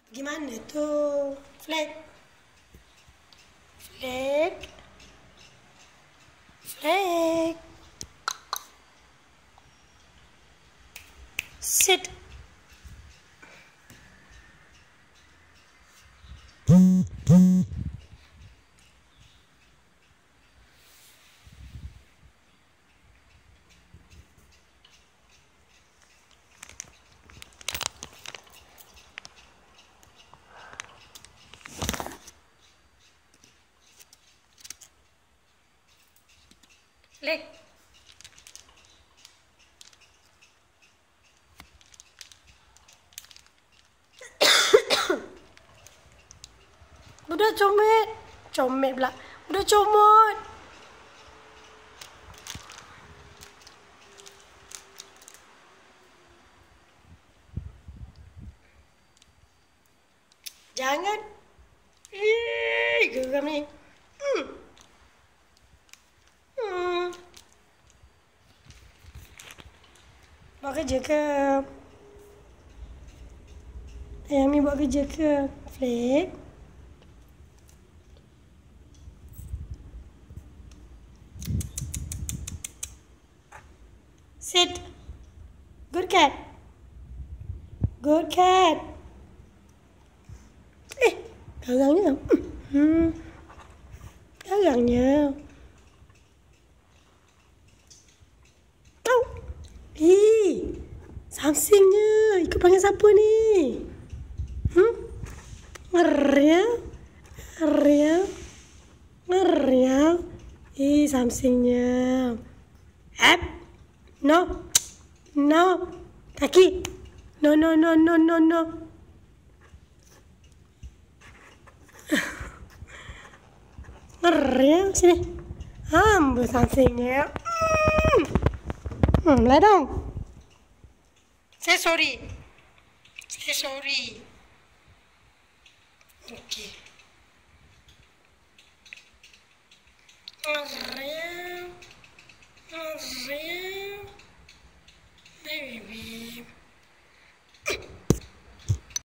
Gimana tuh? Flag. Flag. Flag. Sit. Leg. Udah comot. Comot pula. Udah comot. Jangan. Geram ni. Buat kerja ke? Ayami buat kerja ke? Flag. Sit. Good cat. Good cat. Garangnya. Garangnya. Tau. Samsingnya. Ikut panggil siapa ni? Ngeriya. Ngeriya. Ngeriya. Samsingnya. No. No. Kaki. No, no, no, no, no, no. Ngeriya. Sini. Ambil Samsingnya. Lah dong. Say sorry. Say sorry. Okay. Ngeriya.